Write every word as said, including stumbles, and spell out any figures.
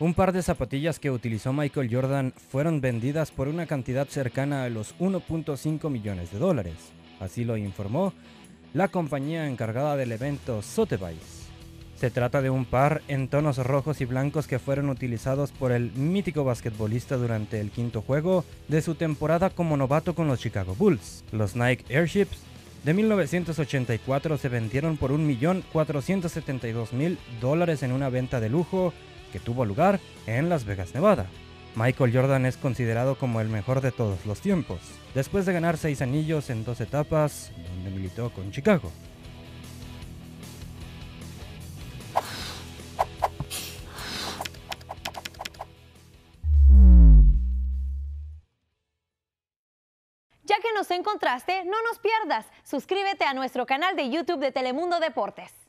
Un par de zapatillas que utilizó Michael Jordan fueron vendidas por una cantidad cercana a los uno punto cinco millones de dólares. Así lo informó la compañía encargada del evento Sotheby's. Se trata de un par en tonos rojos y blancos que fueron utilizados por el mítico basquetbolista durante el quinto juego de su temporada como novato con los Chicago Bulls. Los Nike Airships de mil novecientos ochenta y cuatro se vendieron por un millón cuatrocientos setenta y dos mil dólares en una venta de lujo que tuvo lugar en Las Vegas, Nevada. Michael Jordan es considerado como el mejor de todos los tiempos, después de ganar seis anillos en dos etapas donde militó con Chicago. Ya que nos encontraste, no nos pierdas. Suscríbete a nuestro canal de YouTube de Telemundo Deportes.